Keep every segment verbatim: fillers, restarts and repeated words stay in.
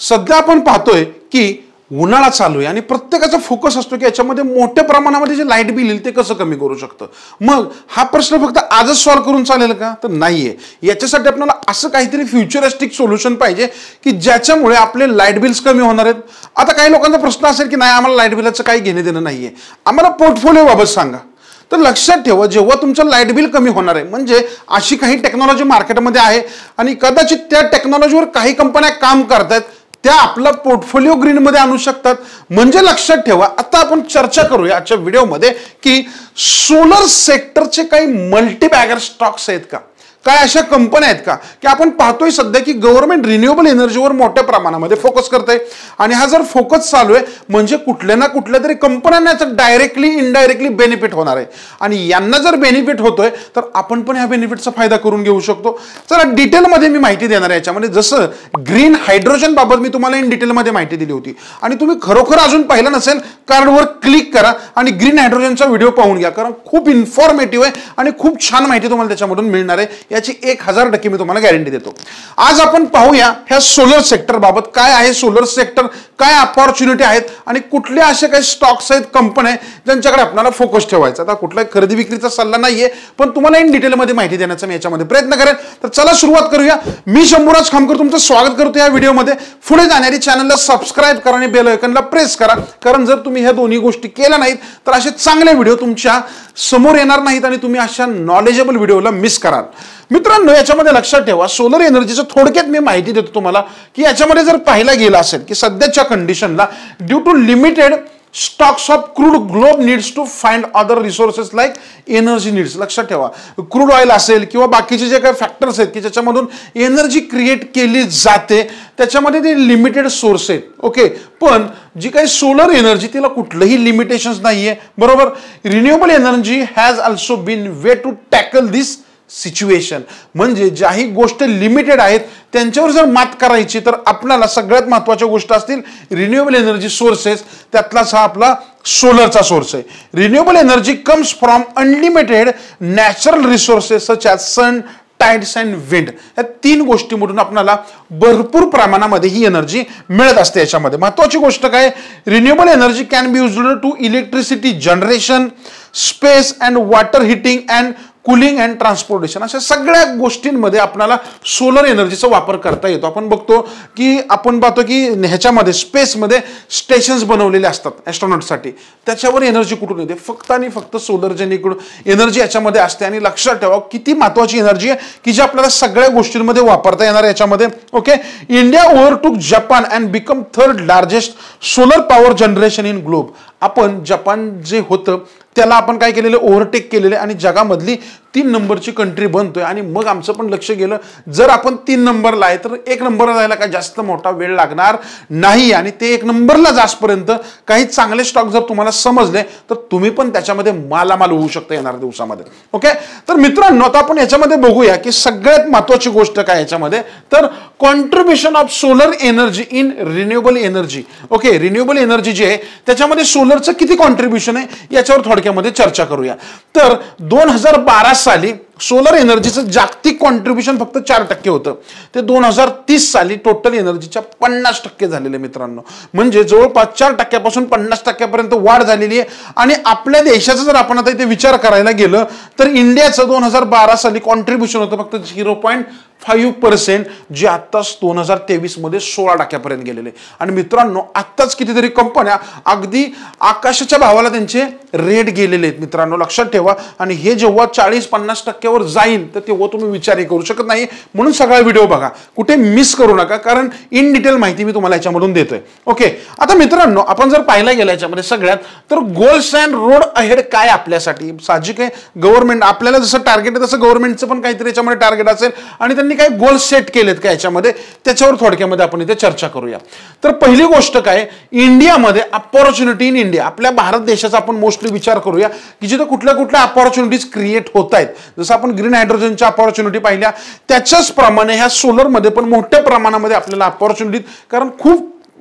सध्या आपण पाहतोय की उन्हाळा चालू आहे आणि प्रत्येकाचा फोकस असतो की याच्यामध्ये मोठ्या प्रमाणामध्ये जे लाईट बिल येईल ते कसं कमी करू शकतं. मग हा प्रश्न फक्त आजच सॉल्व्ह करून चालेल का? तर नाहीये. याच्यासाठी आपल्याला असं काहीतरी फ्युचरिस्टिक सोल्युशन पाहिजे की ज्याच्यामुळे आपले लाईट बिल्स कमी होणार आहेत. आता काही लोकांचा प्रश्न असेल की नाही आम्हाला लाईट बिलाचं काही घेणे देणं नाहीये, आम्हाला पोर्टफोलिओ बाबत सांगा. तर लक्षात ठेवा, जेव्हा तुमचं लाईट बिल कमी होणार आहे म्हणजे अशी काही टेक्नॉलॉजी मार्केटमध्ये आहे आणि कदाचित त्या टेक्नॉलॉजीवर काही कंपन्या काम करतात, त्या आपला पोर्टफोलिओ ग्रीन मध्ये आणू शकतात. म्हणजे लक्षात ठेवा, आता आपण चर्चा करूया आजच्या व्हिडिओमध्ये की सोलर सेक्टरचे काही मल्टीबॅगर स्टॉक्स आहेत का, काय अशा कंपन्या आहेत का की आपण पाहतोय सध्या की गव्हर्नमेंट रिन्युएबल एनर्जीवर मोठ्या प्रमाणामध्ये फोकस करते आणि हा जर फोकस चालू आहे म्हणजे कुठल्या ना कुठल्या तरी कंपन्यांना याचा डायरेक्टली इनडायरेक्टली बेनिफिट होणार आहे आणि यांना जर बेनिफिट होतोय तर आपण पण ह्या बेनिफिटचा फायदा करून घेऊ शकतो. चला डिटेलमध्ये मी माहिती देणार आहे याच्यामध्ये. जसं ग्रीन हायड्रोजन बाबत मी तुम्हाला इन डिटेलमध्ये माहिती दिली होती आणि तुम्ही खरोखर अजून पाहिलं नसेल कार्डवर क्लिक करा आणि ग्रीन हायड्रोजनचा व्हिडिओ पाहून घ्या, कारण खूप इन्फॉर्मेटिव्ह आहे आणि खूप छान माहिती तुम्हाला त्याच्यामधून मिळणार आहे. याची एक हजार टक्के मी तुम्हाला गॅरंटी देतो. आज आपण पाहूया ह्या सोलर सेक्टर बाबत काय आहे, सोलर सेक्टर काय अपॉर्च्युनिटी आहेत आणि कुठले असे काही स्टॉक्स आहेत, कंपन्या ज्यांच्याकडे आपल्याला फोकस ठेवायचा. आता कुठला खरेदी विक्रीचा सल्ला नाहीये, पण तुम्हाला इन डिटेलमध्ये माहिती देण्याचा मी याच्यामध्ये प्रयत्न करेन. तर चला सुरुवात करूया. मी शंभूराज खामकर तुमचं स्वागत करतो या व्हिडिओमध्ये. पुढे जाणारी चॅनलला सबस्क्राईब करा आणि बेल आयकॉनला प्रेस करा, कारण जर तुम्ही ह्या दोन्ही गोष्टी केल्या नाहीत तर असे चांगले व्हिडिओ तुमच्या समोर येणार नाहीत आणि तुम्ही अशा नॉलेजेबल व्हिडिओला मिस कराल. मित्रांनो, याच्यामध्ये लक्षात ठेवा, सोलर एनर्जीचं थोडक्यात मी माहिती देतो तुम्हाला की याच्यामध्ये जर पाहिला गेला असेल की सध्याच्या कंडिशनला due to limited stocks of crude globe needs to find other resources like energy needs. लक्षात ठेवा, क्रूड ऑइल असेल किंवा बाकीचे जे काही फॅक्टर्स आहेत की ज्याच्यामधून एनर्जी क्रिएट केली जाते त्याच्यामध्ये ते लिमिटेड सोर्स आहेत. ओके, पण जी काही सोलर एनर्जी तिला कुठलंही लिमिटेशन्स नाहीये, बरोबर. Renewable energy has also been way to tackle this situation. म्हणजे ज्याही गोष्ट लिमिटेड आहेत त्यांच्यावर जर मात करायची तर आपल्याला सगळ्यात महत्त्वाच्या गोष्ट असतील रिन्युएबल एनर्जी सोर्सेस, त्यातलाच हा आपला सोलरचा सोर्स आहे. Renewable energy comes from unlimited natural resources such as sun, tides and wind. या तीन गोष्टींमधून आपल्याला भरपूर प्रमाणामध्ये ही एनर्जी मिळत असते. याच्यामध्ये महत्त्वाची गोष्ट काय, renewable energy can be used to electricity generation, space and water heating and cooling and transportation. अशा सगळ्या गोष्टींमध्ये आपल्याला सोलर एनर्जीचा वापर करता येतो. आपण बघतो की आपण पाहतो की ह्याच्यामध्ये स्पेसमध्ये स्टेशन्स बनवलेले असतात ॲस्ट्रॉनॉटसाठी, त्याच्यावर एनर्जी कुठून येते, फक्त आणि फक्त सोलर जेणेकडून एनर्जी याच्यामध्ये असते. आणि लक्षात ठेवा किती महत्त्वाची एनर्जी आहे की जी आपल्याला सगळ्या गोष्टींमध्ये वापरता येणार याच्यामध्ये. Okay, India overtook Japan and become third largest solar power generation in globe. आपण जपान जे होतं त्याला आपण काय केलेलं, ओव्हरटेक केलेले आणि जगामधली तीन नंबरची कंट्री बनतोय. आणि मग आमचं पण लक्ष गेलं, जर आपण तीन नंबरला आहे तर एक नंबरला जायला काय जास्त मोठा वेळ लागणार नाही आणि ते एक नंबरला जासपर्यंत काही चांगले स्टॉक जर तुम्हाला समजले तर तुम्ही पण त्याच्यामध्ये मालामाल होऊ शकता येणाऱ्या दिवसामध्ये. ओके, तर मित्रांनो आता आपण याच्यामध्ये बघूया की सगळ्यात महत्त्वाची गोष्ट काय याच्यामध्ये, तर contribution of solar energy in renewable energy. Okay, renewable energy जी आहे त्याच्यामध्ये सोलरचं किती कॉन्ट्रीब्युशन आहे याच्यावर थोडक्यामध्ये चर्चा करूया. तर दोन हजार बारा साली सोलर एनर्जीचं जागतिक कॉन्ट्रीब्युशन फक्त चार टक्के होतं, ते दोन हजार तीस साली टोटल एनर्जीच्या पन्नास टक्के झालेले. मित्रांनो, म्हणजे जवळपास चार टक्क्यापासून पन्नास टक्क्यापर्यंत वाढ झालेली आहे. आणि आपल्या देशाचा जर आपण आता इथे विचार करायला गेलं तर इंडियाचं दोन हजार बारा साली कॉन्ट्रीब्युशन होतं फक्त झिरो पॉईंट फाईव्ह पर्सेंट, जे आत्ताच दोन हजार तेवीस मध्ये सोळा टक्क्यापर्यंत गेलेले. आणि मित्रांनो, आत्ताच कितीतरी कंपन्या अगदी आकाशाच्या भावाला त्यांचे रेट गेलेले आहेत. मित्रांनो लक्षात ठेवा, आणि हे जेव्हा चाळीस पन्नास टक्क्यावर जाईल तर तेव्हा तुम्ही विचारही करू शकत नाही. म्हणून सगळा व्हिडिओ बघा, कुठे मिस करू नका, कारण इन डिटेल माहिती मी तुम्हाला याच्यामधून देतोय. ओके, आता मित्रांनो आपण जर पाहायला गेलं याच्यामध्ये सगळ्यात तर गोल्स अँड रोड अहेड काय आपल्यासाठी साहजिक आहे. गव्हर्नमेंट आपल्याला जसं टार्गेट आहे तसं गव्हर्नमेंटचं पण काहीतरी याच्यामध्ये टार्गेट असेल आणि त्यांनी काही गोल सेट केलेत का याच्यामध्ये, त्याच्यावर थोडक्यामध्ये आपण इथे चर्चा करूया. तर पहिली गोष्ट काय, इंडियामध्ये अपॉर्च्युनिटी इन इंडिया. आपल्या भारत देशाचा आपण मोस्टली विचार करूया की जिथे कुठल्या कुठल्या अपॉर्च्युनिटीज क्रिएट होत आहेत. जसं आपण ग्रीन हायड्रोजनच्या अपॉर्च्युनिटी पाहिल्या, त्याच्याच प्रमाणे ह्या सोलरमध्ये पण मोठ्या प्रमाणामध्ये आपल्याला अपॉर्च्युनिटी, कारण खूप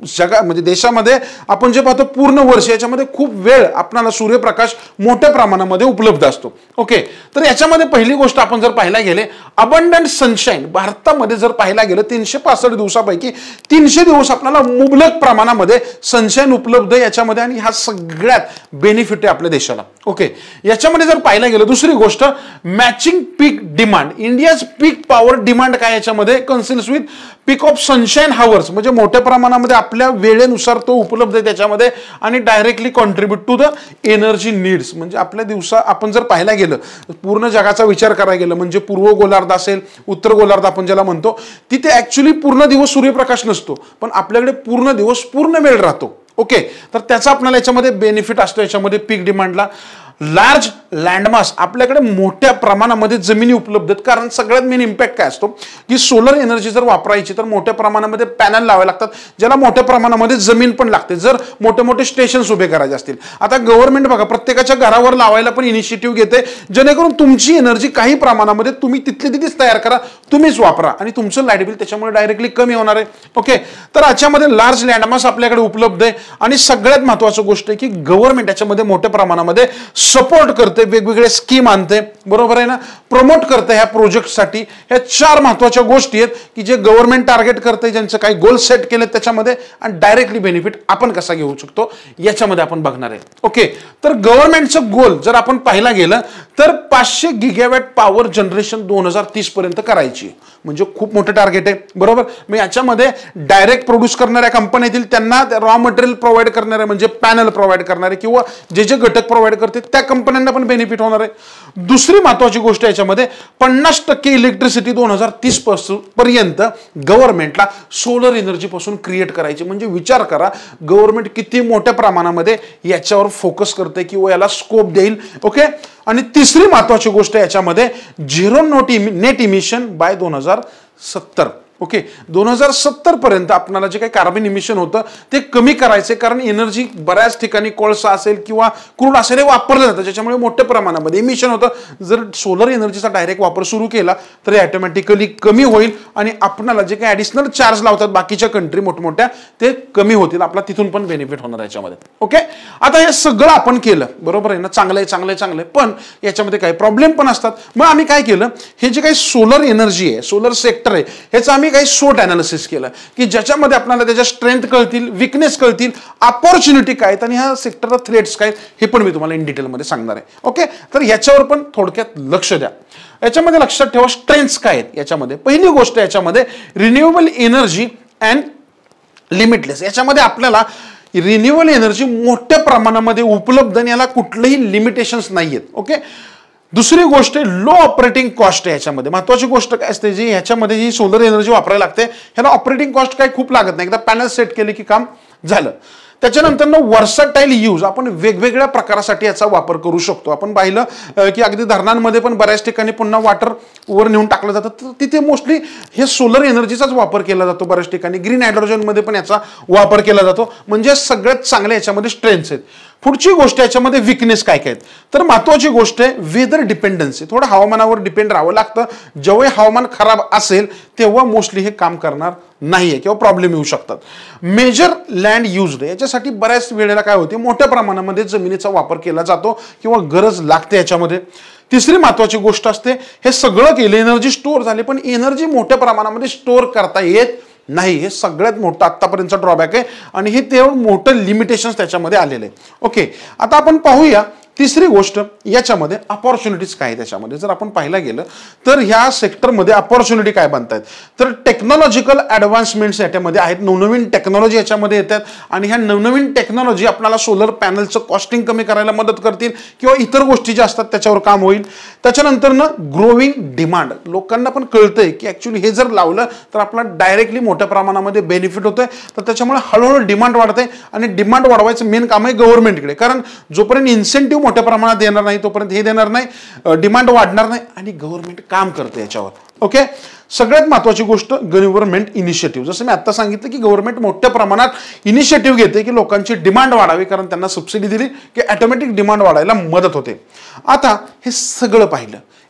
जगा म्हणजे देशामध्ये आपण जे पाहतो पूर्ण वर्ष याच्यामध्ये खूप वेळ आपल्याला सूर्यप्रकाश मोठ्या प्रमाणामध्ये उपलब्ध असतो. ओके, तर याच्यामध्ये पहिली गोष्ट आपण जर पाहायला गेले अबंडंट सनशाईन भारतामध्ये जर पाहायला गेलं तीनशे पासष्ट दिवसापैकी तीनशे दिवस आपल्याला मुबलक प्रमाणामध्ये सनशाईन उपलब्ध आहे याच्यामध्ये आणि हा सगळ्यात बेनिफिट आहे आपल्या देशाला. ओके, याच्यामध्ये जर पाहायला गेलं दुसरी गोष्ट matching peak demand. India's peak power demand काय याच्यामध्ये coincides with peak of sunshine hours म्हणजे मोठ्या प्रमाणामध्ये आपल्या वेळेनुसार तो उपलब्ध आहे त्याच्यामध्ये आणि directly contribute to the energy needs. म्हणजे आपल्या दिवसा आपण जर पाहायला गेलं पूर्ण जगाचा विचार करायला गेलं म्हणजे पूर्व गोलार्ध असेल उत्तर गोलार्ध आपण ज्याला म्हणतो तिथे ऍक्च्युली पूर्ण दिवस सूर्यप्रकाश नसतो पण आपल्याकडे पूर्ण दिवस पूर्ण वेळ राहतो. ओके, तर त्याचा आपल्याला याच्यामध्ये बेनिफिट असतो याच्यामध्ये पीक डिमांडला. लार्ज लँडमास आपल्याकडे मोठ्या प्रमाणामध्ये जमिनी उपलब्ध आहेत कारण सगळ्यात मेन इम्पॅक्ट काय असतो की सोलर एनर्जी जर वापरायची तर मोठ्या प्रमाणामध्ये पॅनल लावावे लागतात ज्याला मोठ्या प्रमाणामध्ये जमीन पण लागते जर मोठे मोठे स्टेशन्स उभे करायचे असतील. आता गव्हर्नमेंट बघा प्रत्येकाच्या घरावर लावायला पण इनिशिएटिव्ह घेते जेणेकरून तुमची एनर्जी काही प्रमाणामध्ये तुम्ही तिथले तिथेच तयार करा तुम्हीच वापरा आणि तुमचं लाईट बिल त्याच्यामुळे डायरेक्टली कमी होणार आहे. ओके, तर याच्यामध्ये लार्ज लँडमास आपल्याकडे उपलब्ध आहे आणि सगळ्यात महत्त्वाची गोष्ट आहे की गव्हर्नमेंट याच्यामध्ये मोठ्या प्रमाणामध्ये सपोर्ट करते वेगवेगळे स्कीम आणते बरोबर आहे ना प्रमोट करते ह्या प्रोजेक्टसाठी. ह्या चार महत्त्वाच्या गोष्टी आहेत की जे गव्हर्नमेंट टार्गेट करते ज्यांचे काही गोल सेट केले त्याच्यामध्ये आणि डायरेक्टली बेनिफिट आपण कसा घेऊ शकतो याच्यामध्ये आपण बघणार आहे. ओके, तर गव्हर्नमेंटचं गोल जर आपण पाहायला गेलं तर पाचशे गिगावॅट पॉवर जनरेशन दोन हजार तीस पर्यंत करायची म्हणजे खूप मोठं टार्गेट आहे बरोबर. मग याच्यामध्ये डायरेक्ट प्रोड्यूस करणाऱ्या कंपन्या येतील त्यांना रॉ मटेरियल प्रोव्हाइड करणारे म्हणजे पॅनल प्रोव्हाइड करणारे किंवा जे जे घटक प्रोव्हाइड करते त्या कंपन्यांना पण बेनिफिट होणार आहे. दुसरी महत्वाची गोष्ट याच्यामध्ये पन्नास टक्के इलेक्ट्रिसिटी दोन हजार तीस पर्यंत गव्हर्नमेंटला सोलर एनर्जी पासून क्रिएट करायची. म्हणजे विचार करा गव्हर्नमेंट किती मोठ्या प्रमाणामध्ये याच्यावर फोकस करते किंवा याला स्कोप देईल. ओके, आणि तिसरी महत्वाची गोष्ट याच्यामध्ये zero note net emission by दोन हजार सत्तर. ओके, दोन हजार सत्तर पर्यंत आपल्याला जे काही कार्बन इमिशन होतं ते कमी करायचे कारण एनर्जी बऱ्याच ठिकाणी कोळसा असेल किंवा क्रूड असेल हे वापरलं जातं ज्याच्यामुळे मोठ्या प्रमाणामध्ये इमिशन होतं. जर सोलर एनर्जीचा डायरेक्ट वापर सुरू केला तर ऑटोमॅटिकली कमी होईल आणि आपल्याला जे काही ऍडिशनल चार्ज लावतात बाकीच्या कंट्री मोठमोठ्या ते कमी होतील आपला तिथून पण बेनिफिट होणार याच्यामध्ये. ओके, आता हे सगळं आपण केलं बरोबर आहे ना चांगलं आहे चांगलं आहे चांगलं आहे पण याच्यामध्ये काही प्रॉब्लेम पण असतात. मग आम्ही काय केलं हे जे काही सोलर एनर्जी आहे सोलर सेक्टर आहे ह्याचं आम्ही काही शॉर्ट अनालिसिस केलं की ज्याच्यामध्ये आपल्याला त्याच्या स्ट्रेंथ कळतील विकनेस कळतील अपॉर्च्युनिटी काय आहेत आणि ह्या सेक्टरला थ्रेट्स काय हे पण मी तुम्हाला इन डिटेलमध्ये सांगणार आहे. ओके, तर याच्यावर पण थोडक्यात लक्ष द्या. याच्यामध्ये लक्षात ठेवा स्ट्रेंथ्स काय आहेत याच्यामध्ये. पहिली गोष्ट याच्यामध्ये रिन्युएबल एनर्जी अँड लिमिटलेस. याच्यामध्ये आपल्याला रिन्युएबल एनर्जी मोठ्या प्रमाणामध्ये उपलब्ध आणि याला कुठलेही लिमिटेशन्स नाही आहेत. ओके, दुसरी गोष्ट लो ऑपरेटिंग कॉस्ट आहे. याच्यामध्ये महत्वाची गोष्ट काय असते जी ह्याच्यामध्ये जी सोलर एनर्जी वापरायला लागते ह्याला ऑपरेटिंग कॉस्ट काही खूप लागत नाही एकदा पॅनल सेट केले की काम झालं. त्याच्यानंतर ना वर्सटाईल यूज आपण वेगवेगळ्या प्रकारासाठी याचा वापर करू शकतो. आपण पाहिलं की अगदी धरणांमध्ये पण बऱ्याच ठिकाणी पुन्हा वॉटर वर नेऊन टाकलं जातं तर तिथे मोस्टली हे सोलर एनर्जीचाच वापर केला जातो. बऱ्याच ठिकाणी ग्रीन हायड्रोजनमध्ये पण याचा वापर केला जातो. म्हणजे सगळ्यात चांगले याच्यामध्ये स्ट्रेंथ्स आहेत. पुढची गोष्ट याच्यामध्ये विकनेस काय काय तर महत्वाची गोष्ट आहे वेदर डिपेंडन्सी. थोडं हवामानावर डिपेंड राहावं लागतं. जेव्हा हवामान खराब असेल तेव्हा मोस्टली हे काम करणार नाहीये किंवा प्रॉब्लेम येऊ शकतात. मेजर लँड युज्ड याच्यासाठी बऱ्याच वेळेला काय होते मोठ्या प्रमाणामध्ये जमिनीचा वापर केला जातो किंवा गरज लागते याच्यामध्ये. तिसरी महत्वाची गोष्ट असते हे सगळं केलं एनर्जी स्टोअर झाली पण एनर्जी मोठ्या प्रमाणामध्ये स्टोअर करता येत नाही. हे सगळ्यात मोठं आतापर्यंतचा ड्रॉबॅक आहे आणि हे तेवढं मोठं लिमिटेशन्स त्याच्यामध्ये आलेले आहे. ओके, आता आपण पाहूया तिसरी गोष्ट याच्यामध्ये अपॉर्च्युनिटीज काय त्याच्यामध्ये जर आपण पाहायला गेलं तर ह्या सेक्टरमध्ये अपॉर्च्युनिटी काय बनतात तर टेक्नॉलॉजिकल ॲडव्हान्समेंट्स याच्यामध्ये आहेत. नवनवीन टेक्नॉलॉजी याच्यामध्ये येतात आणि ह्या नवनवीन टेक्नॉलॉजी आपल्याला सोलर पॅनलचं कॉस्टिंग कमी करायला मदत करतील किंवा इतर गोष्टी ज्या असतात त्याच्यावर काम होईल. त्याच्यानंतर ना ग्रोविंग डिमांड लोकांना पण कळतंय की ऍक्च्युली हे जर लावलं तर आपला डायरेक्टली मोठ्या प्रमाणामध्ये बेनिफिट होतोय तर त्याच्यामुळे हळूहळू डिमांड वाढते आणि डिमांड वाढवायचं मेन काम आहे गव्हर्नमेंटकडे कारण जोपर्यंत इन्सेंटिव्ह मोठ्या प्रमाणात देणार नाही तोपर्यंत हे देणार नाही डिमांड वाढणार नाही आणि गव्हर्नमेंट काम करते याच्यावर. ओके, सगळ्यात महत्वाची गोष्ट गव्हर्नमेंट इनिशिएटिव्ह जसं मी आता सांगितलं की गव्हर्नमेंट मोठ्या प्रमाणात इनिशिएटिव्ह घेते की लोकांची डिमांड वाढावी कारण त्यांना सबसिडी दिली की ऑटोमॅटिक डिमांड वाढायला मदत होते. आता हे सगळं पाहिलं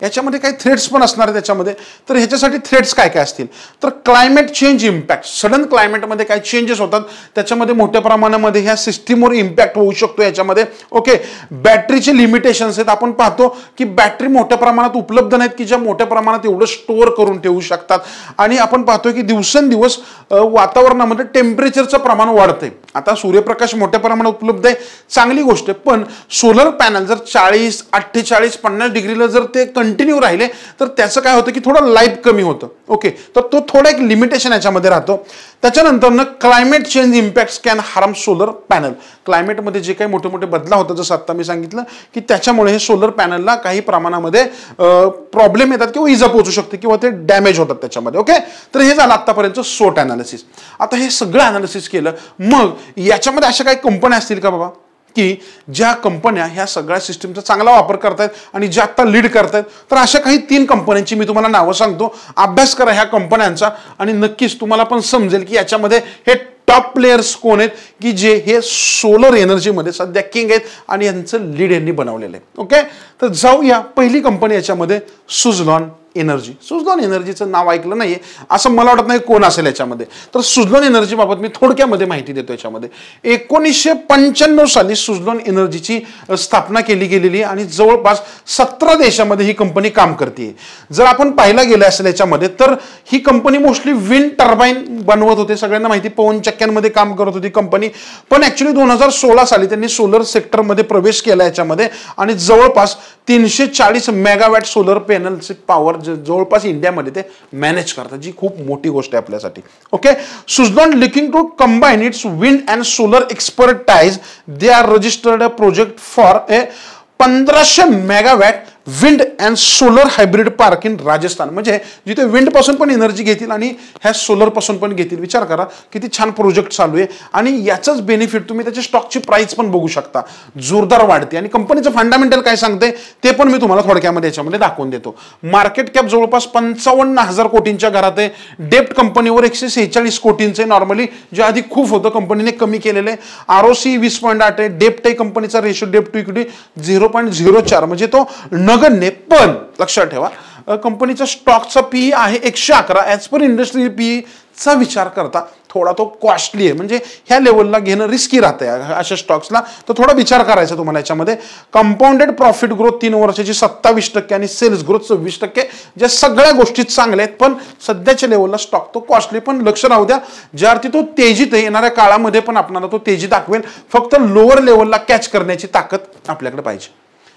याच्यामध्ये काही थ्रेट्स पण असणार आहे त्याच्यामध्ये. तर ह्याच्यासाठी थ्रेट्स काय काय असतील तर क्लायमेट चेंज इम्पॅक्ट, सडन क्लायमेटमध्ये काय चेंजेस होतात त्याच्यामध्ये मोठ्या प्रमाणामध्ये ह्या सिस्टीमवर इम्पॅक्ट होऊ शकतो याच्यामध्ये. ओके, बॅटरीचे लिमिटेशन्स आहेत. आपण पाहतो की बॅटरी मोठ्या प्रमाणात उपलब्ध नाहीत की ज्या मोठ्या प्रमाणात एवढं स्टोअर करून ठेवू शकतात. आणि आपण पाहतो की दिवसेंदिवस वातावरणामध्ये टेम्परेचरचं प्रमाण वाढतंय. आता सूर्यप्रकाश मोठ्या प्रमाणात उपलब्ध आहे, चांगली गोष्ट आहे, पण सोलर पॅनल जर चाळीस अठ्ठेचाळीस पन्नास डिग्रीला जर ते कंटिन्यू राहिले तर त्याचं काय होतं की थोडं लाईफ कमी होतं. ओके, तर तो थोडा एक लिमिटेशन याच्यामध्ये राहतो. त्याच्यानंतर ना climate change impacts can harm solar panel. क्लायमेटमध्ये जे काही मोठे मोठे बदलाव होतात जसं आता मी सांगितलं की त्याच्यामुळे हे सोलर पॅनलला काही प्रमाणामध्ये प्रॉब्लेम येतात किंवा इजा पोहोचू शकते किंवा ते डॅमेज होतात त्याच्यामध्ये. ओके, तर हे झालं आतापर्यंत सोट अनालिसिस. आता हे सगळं अनालिसिस केलं, मग याच्यामध्ये अशा काही कंपन्या असतील का बाबा की ज्या कंपन्या ह्या सगळ्या सिस्टीमचा चांगला वापर करतायत आणि ज्या आता लीड करतायत. तर अशा काही तीन कंपन्यांची मी तुम्हाला नावं सांगतो, अभ्यास करा ह्या कंपन्यांचा आणि नक्कीच तुम्हाला पण समजेल की याच्यामध्ये हे टॉप प्लेयर्स कोण आहेत की जे हे सोलर एनर्जीमध्ये सध्या किंग आहेत आणि यांचं लीड यांनी बनवलेलं आहे. ओके, तर जाऊया. पहिली कंपनी याच्यामध्ये सुझलॉन एनर्जी. सुझलॉन एनर्जीचं नाव ऐकलं नाहीये असं मला वाटत नाही कोण असेल याच्यामध्ये. तर सुझलॉन एनर्जी बाबत मी थोडक्यामध्ये माहिती देतो. याच्यामध्ये एकोणीसशे पंच्याण्णव साली सुझलॉन एनर्जीची स्थापना केली गेलेली आणि जवळपास सतरा देशामध्ये ही कंपनी काम करते. जर आपण पाहायला गेलं असेल याच्यामध्ये तर ही कंपनी मोस्टली विंड टर्बाईन बनवत होते. सगळ्यांना माहिती पवन चक्क्यांमध्ये काम करत होती कंपनी. पण ऍक्च्युली दोन हजार सोळा साली त्यांनी सोलर सेक्टरमध्ये प्रवेश केला याच्यामध्ये आणि जवळपास तीनशे चाळीस मेगावॅट सोलर पॅनलचे पॉवर जवळपास इंडियामध्ये ते मॅनेज करतात, जी खूप मोठी गोष्ट आहे आपल्यासाठी. Okay, Suzlon looking to combine its wind and solar expertise. They are registered a project for a पंधराशे megawatt wind and solar hybrid park in Rajasthan. म्हणजे जिथे विंड पासून पण एनर्जी घेतील आणि ह्या सोलर पासून पण घेतील. विचार करा किती छान प्रोजेक्ट चालू आहे आणि याचंच बेनिफिट तुम्ही त्याच्या स्टॉकची प्राइस पण बघू शकता, जोरदार वाढते. आणि कंपनीचं फंडामेंटल काय सांगते ते पण मी तुम्हाला थोडक्यामध्ये याच्यामध्ये दाखवून देतो. मार्केट कॅप जवळपास पंचावन्न हजार कोटींच्या घरात आहे. डेप्ट कंपनीवर एकशे सेहेचाळीस कोटींचे नॉर्मली जे आधी खूप होतं कंपनीने कमी केलेलं आहे. आरओसी वीस पॉईंट आठ आहे. डेप्ट आहे कंपनीचा रेशो डेप्ट to equity zero point zero चार म्हणजे तो नगण्य. पण लक्षात ठेवा कंपनीचा स्टॉकचा पी आहे एकशे अकरा. ऍज पर इंडस्ट्री पी चा विचार करता थोडा तो कॉस्टली आहे. म्हणजे ह्या लेवलला घेणं रिस्की राहतं अशा स्टॉक्सला. तर थोडा विचार करायचा तुम्हाला याच्यामध्ये. कंपाऊंडेड प्रॉफिट ग्रोथ तीन वर्षाची सत्तावीस टक्के आणि सेल्स ग्रोथ सव्वीस टक्के. ज्या सगळ्या गोष्टी चांगल्या आहेत पण सध्याच्या लेवलला स्टॉक तो कॉस्टली. पण लक्ष राहू द्या ज्या अर्थी तो तेजीत येणाऱ्या काळामध्ये पण आपल्याला तो तेजी दाखवेल. फक्त लोअर लेवलला कॅच करण्याची ताकद आपल्याकडे पाहिजे.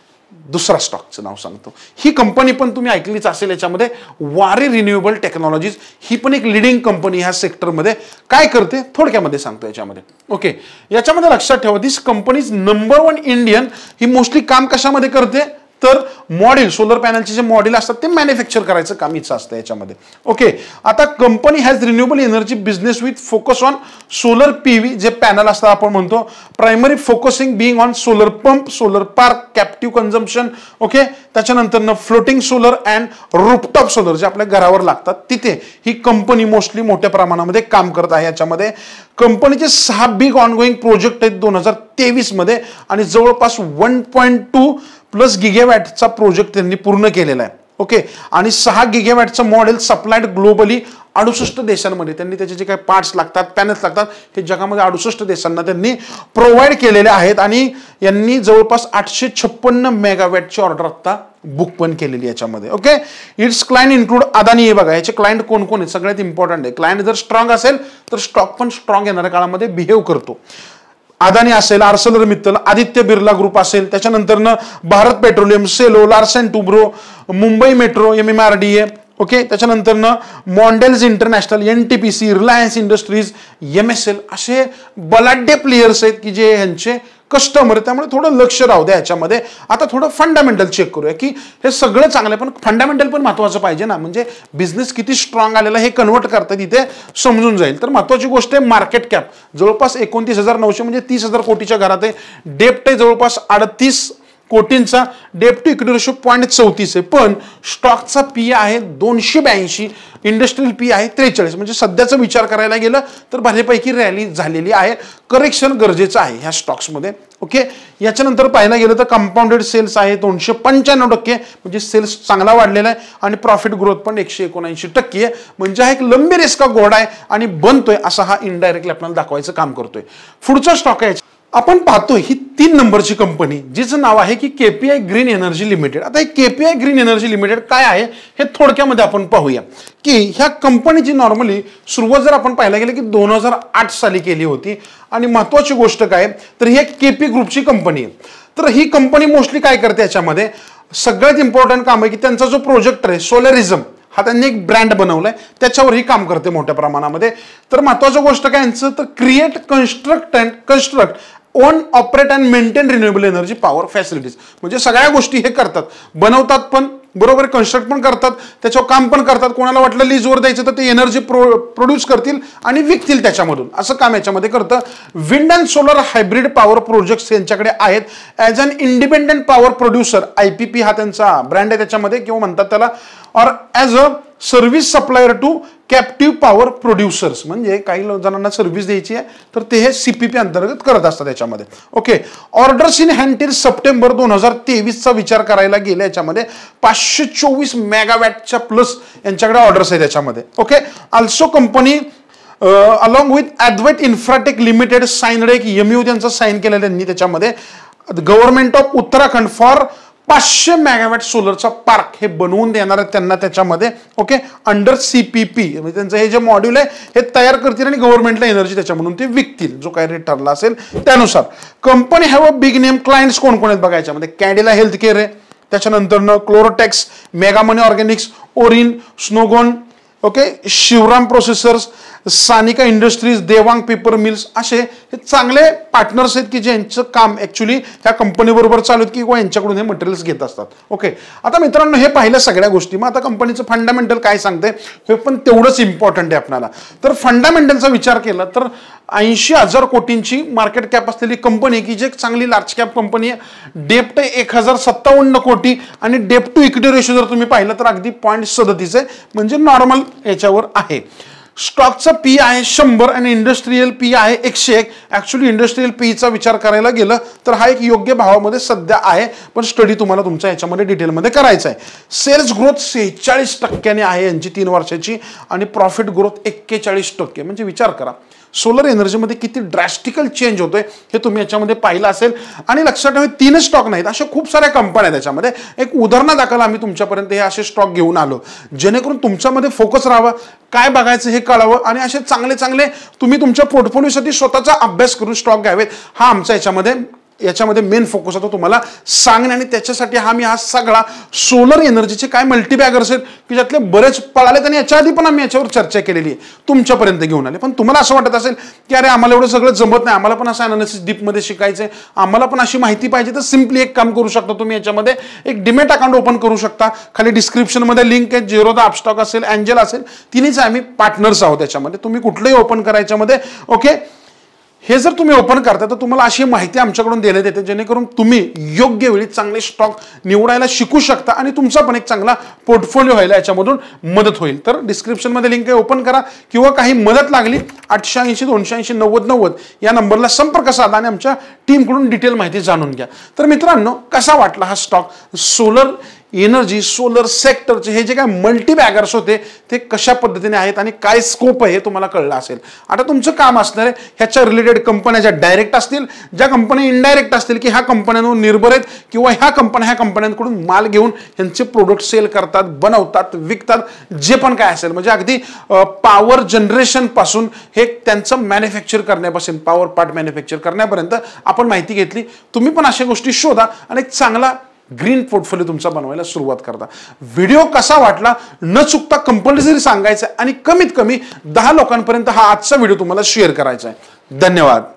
दुसरा स्टॉकचं नाव सांगतो. ही कंपनी पण तुम्ही ऐकलीच असेल याच्यामध्ये, वारी रिन्युएबल टेक्नॉलॉजीज. ही पण एक लिडिंग कंपनी ह्या सेक्टरमध्ये. काय करते थोडक्यामध्ये सांगतो याच्यामध्ये. ओके, याच्यामध्ये लक्षात ठेवा this companies number one Indian. ही मोस्टली काम कशामध्ये करते तर मॉडेल सोलर पॅनलचे जे मॉडेल असतात ते मॅन्युफॅक्चर करायचं काम इथं असतं याच्यामध्ये. ओके, आता company has renewable energy business with focus on solar PV जे पॅनल असतात आपण म्हणतो. Primary focusing being on solar pump, solar park, captive consumption. Okay, त्याच्यानंतर floating solar and rooftop solar जे आपल्या घरावर लागतात तिथे ही कंपनी मोस्टली मोठ्या प्रमाणामध्ये काम करत आहे. याच्यामध्ये कंपनीचे सहा बिग ऑनगोईंग प्रोजेक्ट आहेत दोन हजार तेवीस मध्ये आणि जवळपास वन पॉईंट टू प्लस गिगावॅटचा प्रोजेक्ट त्यांनी पूर्ण केलेला आहे. ओके, आणि सहा गिगावॅटचं मॉडेल सप्लाइड ग्लोबली अडुसष्ट देशांमध्ये. त्यांनी त्याचे जे काही पार्ट्स लागतात पॅनल्स लागतात हे जगामध्ये अडुसष्ट देशांना त्यांनी प्रोव्हाइड केलेले आहेत. आणि यांनी जवळपास आठशे छप्पन्न मेगावॅटची ऑर्डर आता बुक पण केलेली याच्यामध्ये. Okay, its client include Adani. हे बघा याचे क्लायंट कोण कोण आहेत सगळ्यात इम्पॉर्टंट आहे. क्लायंट जर स्ट्रॉंग असेल तर स्टॉक पण स्ट्रॉंग येणाऱ्या काळामध्ये बिहेव करतो. अदानी असेल, आर्सलर मित्तल, आदित्य बिर्ला ग्रुप असेल, त्याच्यानंतर Bharat petroleum, Cello, Larsen Toubro, Mumbai metro, M M R D A. Okay, त्याच्यानंतर Mondelez international, N T P C, Reliance industries, M S L असे बलाढ्य प्लेयर्स आहेत की जे यांचे कस्टमर. त्यामुळे थोडं लक्ष राहू द्या याच्यामध्ये. आता थोडं फंडामेंटल चेक करूया की हे सगळं चांगलं आहे पण फंडामेंटल पण महत्वाचं पाहिजे ना. म्हणजे बिझनेस किती स्ट्रॉंग आलेला हे कन्वर्ट करता तिथे समजून जाईल. तर महत्वाची गोष्ट आहे मार्केट कॅप जवळपास एकोणतीस हजार नऊशे म्हणजे तीस हजार कोटीच्या घरात आहे. डेप्ट आहे जवळपास अडतीस कोटींचा. डेप्ट टू इक्विटी रेशो पॉईंट चौतीस आहे. पण स्टॉकचा पी आहे दोनशे ब्याऐंशी. इंडस्ट्रियल पी आहे त्रेचाळीस. म्हणजे सध्याचा विचार करायला गेलं तर बऱ्यापैकी रॅली झालेली आहे. करेक्शन गरजेचं आहे ह्या स्टॉक्समध्ये. ओके, याच्यानंतर पाहायला गेलं तर कंपाऊंडेड सेल्स आहे दोनशे पंच्याण्णव टक्के, म्हणजे सेल्स चांगला वाढलेला आहे आणि प्रॉफिट ग्रोथ पण एकशे एकोणऐंशी टक्के आहे. म्हणजे हा एक लंबी रेस का घोडा आहे आणि बनतोय असा हा इनडायरेक्टली आपल्याला दाखवायचं काम करतोय. पुढचा स्टॉक आहे आपण पाहतोय ही तीन नंबरची कंपनी जिचं नाव आहे की केपीआय ग्रीन एनर्जी लिमिटेड. आता हे केपीआय ग्रीन एनर्जी लिमिटेड काय आहे हे थोडक्यामध्ये आपण पाहूया की ह्या कंपनीची नॉर्मली सुरुवात जर आपण पाहायला गेलं की दोन हजार आठ साली केली होती. आणि महत्वाची गोष्ट काय तर ही एक केपी ग्रुपची कंपनी आहे. तर ही कंपनी मोस्टली काय करते याच्यामध्ये सगळ्यात इम्पॉर्टंट काम आहे की त्यांचा जो प्रोजेक्ट आहे सोलरिझम हा त्यांनी एक ब्रँड बनवलाय त्याच्यावरही काम करते मोठ्या प्रमाणामध्ये. तर महत्वाची गोष्ट काय यांचं तर create construct and construct own operate and maintain renewable energy power facilities, म्हणजे सगळ्या गोष्टी हे करतात, बनवतात पण बरोबर, कन्स्ट्रक्ट पण करतात, त्याच्यावर काम पण करतात. कोणाला वाटलं लीजवर द्यायचं तर ते एनर्जी प्रो प्रोड्यूस करतील आणि विकतील त्याच्यामधून, असं काम याच्यामध्ये करतं. Wind and solar hybrid power projects यांच्याकडे आहेत. As an independent power producer I P P हा त्यांचा ब्रँड आहे त्याच्यामध्ये, किंवा म्हणतात त्याला और as a service supplier to captive power producers, म्हणजे काही जणांना सर्व्हिस द्यायची आहे तर ते हे सीपीपी अंतर्गत करत असतात याच्यामध्ये. Okay, orders in hand till September दोन हजार तेवीसचा विचार करायला गेला याच्यामध्ये पाचशे चोवीस मेगावॅटच्या प्लस यांच्याकडे ऑर्डर्स आहेत याच्यामध्ये. Okay, also company along with Advait Infratech limited sign एक एमयू त्यांचा साईन केलेला त्यांनी त्याच्यामध्ये गव्हर्नमेंट ऑफ उत्तराखंड फॉर पाचशे मेगावॅट सोलरचा पार्क हे बनवून देणार आहेत त्यांना त्याच्यामध्ये. ओके, अंडर सीपीपी म्हणजे त्यांचं हे जे मॉड्यूल आहे हे तयार करतील आणि गव्हर्नमेंटला एनर्जी त्याच्यामधून ते विकतील, जो काही रेट ठरला असेल त्यानुसार. Company have a big name clients कोण कोण आहेत बघा याच्यामध्ये. कॅडिला हेल्थ केअर आहे, त्याच्यानंतर क्लोरोटेक्स, मेगामनी ऑर्गॅनिक्स, ओरिन, स्नोगॉन, okay, Shivram processors, Sanika industries, Devang paper mills, असे हे चांगले पार्टनर्स आहेत की ज्यांचं काम ऍक्च्युली ह्या कंपनी बरोबर चालू आहेत किंवा यांच्याकडून हे मटेरियल्स घेत असतात. ओके, आता मित्रांनो हे पाहिलं सगळ्या गोष्टी, मग आता कंपनीचं फंडामेंटल काय सांगते हे पण तेवढंच इम्पॉर्टंट आहे आपल्याला. तर फंडामेंटलचा विचार केला तर ऐंशी हजार कोटींची मार्केट कॅप असलेली कंपनी की जे चांगली लार्ज कॅप कंपनी आहे. डेप्ट एक हजार सत्तावन्न कोटी आणि डेप्ट टू इक्विटी रेशो जर तुम्ही पाहिलं तर अगदी पॉईंट सदतीस आहे, म्हणजे नॉर्मल याच्यावर आहे. स्टॉकचा पी आहे शंभर आणि इंडस्ट्रीयल पी आहे एकशे एक. ऍक्च्युली इंडस्ट्रीयल पीचा विचार करायला गेलं तर हा एक योग्य भावामध्ये सध्या आहे, पण स्टडी तुम्हाला तुमच्या याच्यामध्ये डिटेलमध्ये करायचा आहे. सेल्स ग्रोथ सेहेचाळीस टक्क्याने आहे यांची तीन वर्षाची आणि प्रॉफिट ग्रोथ एक्केचाळीस टक्के. म्हणजे विचार करा सोलर एनर्जीमध्ये किती ड्रॅस्टिकल चेंज होतोय हे तुम्ही याच्यामध्ये पाहिलं असेल. आणि लक्षात ठेवा तीन स्टॉक नाहीत, अशा खूप साऱ्या कंपन्या आहेत त्याच्यामध्ये. एक उदाहरणादाखल आम्ही तुमच्यापर्यंत हे असे स्टॉक घेऊन आलो जेणेकरून तुमच्यामध्ये फोकस राहावं, काय बघायचं हे कळावं आणि असे चांगले चांगले तुम्ही तुमच्या पोर्टफोलिओसाठी स्वतःचा अभ्यास करून स्टॉक घ्यावेत. हा आमचा याच्यामध्ये याच्यामध्ये मेन फोकस होतो तुम्हाला सांगणे. आणि त्याच्यासाठी हा मी हा सगळा सोलर एनर्जीचे काय मल्टीबॅगर्स आहेत की ज्यातले बरेच पळालेत आणि याच्या आधी पण आम्ही याच्यावर चर्चा केलेली आहे तुमच्यापर्यंत घेऊन आले. पण तुम्हाला असं वाटत असेल की अरे आम्हाला एवढं सगळं जमत नाही, आम्हाला पण असं अनालिसिस डीपमध्ये शिकायचंय, आम्हाला पण अशी माहिती पाहिजे, तर सिम्पली एक काम करू शकता तुम्ही याच्यामध्ये एक डिमेट अकाउंट ओपन करू शकता. खाली डिस्क्रिप्शनमध्ये लिंक आहे, झिरो द अपस्टॉक असेल, अँजल असेल, तिन्हीच आम्ही पार्टनर्स आहोत त्याच्यामध्ये. तुम्ही कुठलंही ओपन करायच्यामध्ये ओके हे जर तुम्ही ओपन करता तर तुम्हाला अशी माहिती आमच्याकडून देण्यात येते जेणेकरून तुम्ही योग्य वेळी चांगले स्टॉक निवडायला शिकू शकता आणि तुमचा पण एक चांगला पोर्टफोलिओ व्हायला याच्यामधून मदत होईल. तर डिस्क्रिप्शनमध्ये लिंक आहे, ओपन करा. किंवा काही मदत लागली आठशे ऐंशी दोनशे ऐंशी नव्वद नव्वद या नंबरला संपर्क साधा आणि आमच्या टीमकडून डिटेल माहिती जाणून घ्या. तर मित्रांनो कसा वाटला हा स्टॉक सोलर एनर्जी सोलर सेक्टरचे हे जे काय मल्टीबॅगर्स होते ते कशा पद्धतीने आहेत आणि काय स्कोप आहे हे तुम्हाला कळलं असेल. आता तुमचं काम असणार आहे ह्याच्या रिलेटेड कंपन्या ज्या डायरेक्ट असतील, ज्या कंपन्या इनडायरेक्ट असतील की ह्या कंपन्यांवर निर्भर आहेत किंवा ह्या कंपन्या ह्या कंपन्यांकडून माल घेऊन ह्यांचे प्रोडक्ट सेल करतात, बनवतात, विकतात, जे पण काय असेल म्हणजे अगदी पॉवर जनरेशन पासून हे त्यांचं मॅन्युफॅक्चर करण्यापासून पॉवर पार्ट मॅन्युफॅक्चर करण्यापर्यंत आपण माहिती घेतली. तुम्ही पण अशा गोष्टी शोधा आणि एक चांगला ग्रीन पोर्टफोलिओ तुमचा बनवायला सुरुवात करता. व्हिडिओ कसा वाटला न चुकता कंपल्सरी सांगायचा आणि कमीत कमी दहा लोकांपर्यंत हा आजचा व्हिडिओ तुम्हाला शेअर करायचा आहे. धन्यवाद.